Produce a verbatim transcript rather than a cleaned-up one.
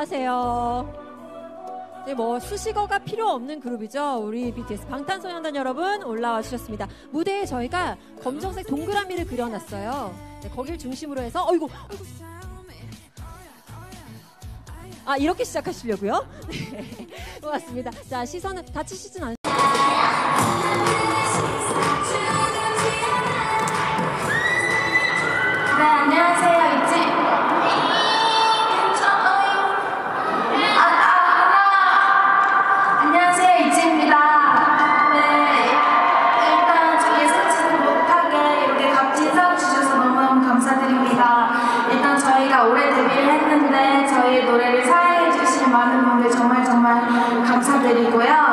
안녕하세요. 네, 뭐 수식어가 필요 없는 그룹이죠. 우리 비티에스 방탄소년단 여러분 올라와 주셨습니다. 무대에 저희가 검정색 동그라미를 그려놨어요. 네, 거길 중심으로 해서 어이구, 어이구. 아, 이렇게 시작하시려고요? 네, 고맙습니다. 자, 시선은 다치시진 않으세요. 네, 안녕하세요. 있지? 아, 아, 안녕하세요. 있지입니다. 네, 일단 저 예상치도 못하게 이렇게 값진 상 주셔서 너무너무 감사드립니다. 일단 저희가 올해 데뷔를 했는데 저희 노래를 사랑해주신 많은 분들 정말 정말 감사드리고요.